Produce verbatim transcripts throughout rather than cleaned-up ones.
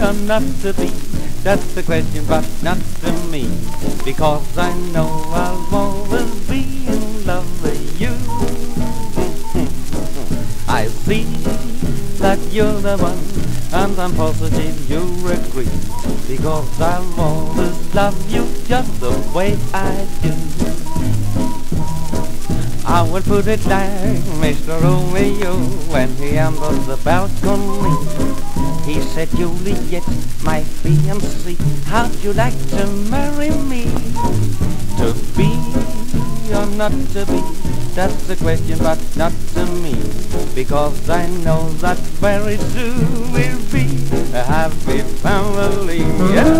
or not to be? That's the question, but not to me, because I know I'll always be in love with you. I see that you're the one, and I'm positive you'll agree, because I'll always love you just the way I do. I will put it like Mister Romeo when he enters the balcony. He said, Juliet, my fiancée, how'd you like to marry me? To be or not to be, that's the question, but not to me, because I know that very soon we'll be a happy family. Yeah.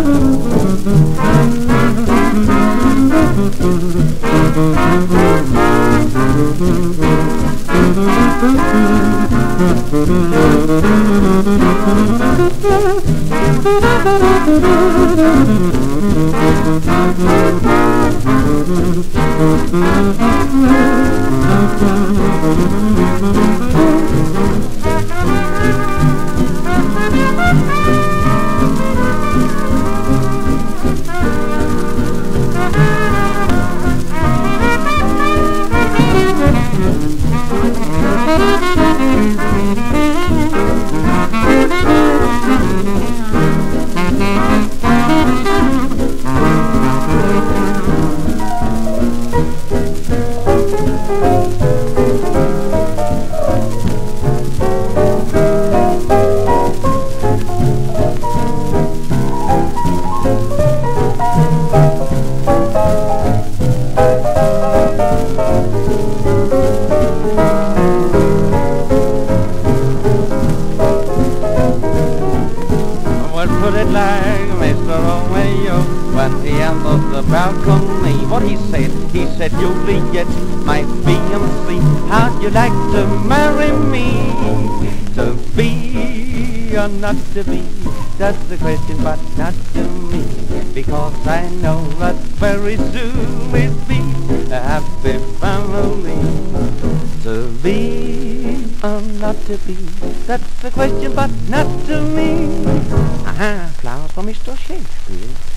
What he said, he said, Juliet, my fiancée, how'd you like to marry me? To be or not to be, that's the question, but not to me, because I know that very soon we'll be a happy family. To be or not to be, that's the question, but not to me. Aha, applause for Mister Shakespeare.